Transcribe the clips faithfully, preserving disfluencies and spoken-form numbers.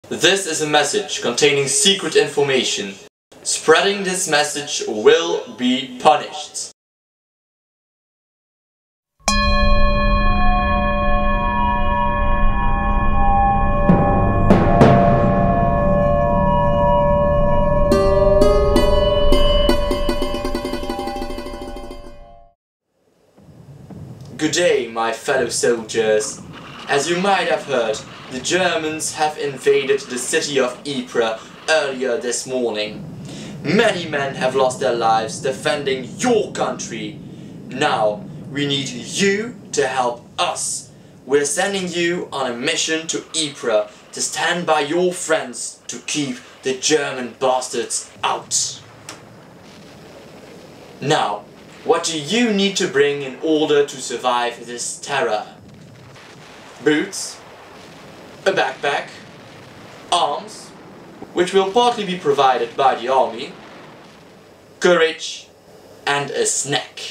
This is a message containing secret information. Spreading this message will be punished. Good day, my fellow soldiers. As you might have heard, the Germans have invaded the city of Ypres earlier this morning. Many men have lost their lives defending your country. Now, we need you to help us. We're sending you on a mission to Ypres to stand by your friends to keep the German bastards out. Now, what do you need to bring in order to survive this terror? Boots, a backpack, arms, which will partly be provided by the army, courage, and a snack.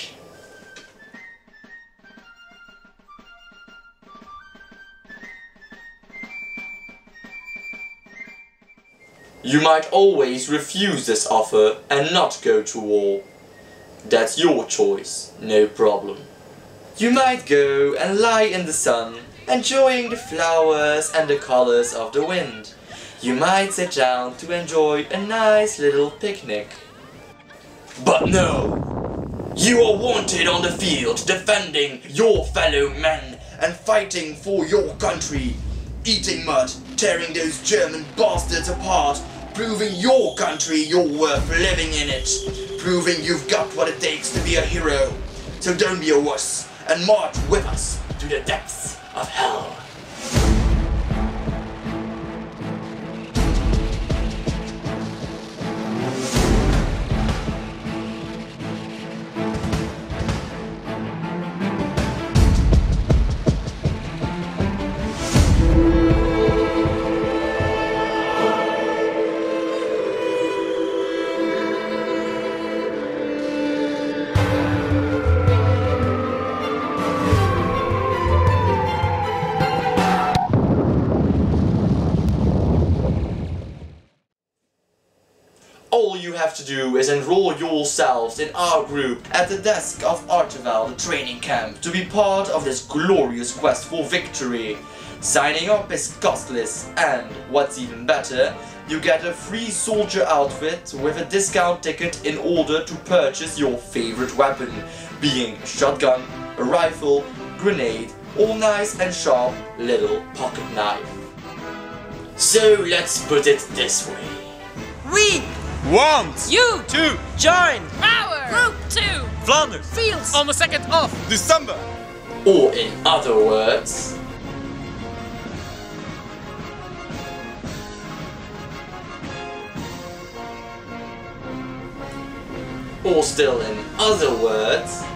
You might always refuse this offer and not go to war. That's your choice, no problem. You might go and lie in the sun, enjoying the flowers and the colors of the wind. You might sit down to enjoy a nice little picnic. But no! You are wanted on the field, defending your fellow men and fighting for your country. Eating mud, tearing those German bastards apart, proving your country you're worth living in it. Proving you've got what it takes to be a hero. So don't be a wuss and march with us to the depths of hell. All you have to do is enroll yourselves in our group at the desk of Artevelde Training Camp to be part of this glorious quest for victory. Signing up is costless and, what's even better, you get a free soldier outfit with a discount ticket in order to purchase your favorite weapon, being a shotgun, a rifle, grenade, or nice and sharp little pocket knife. So let's put it this way. We want you to join our Group two Flanders Fields on the second of December. Or in other words, or still in other words,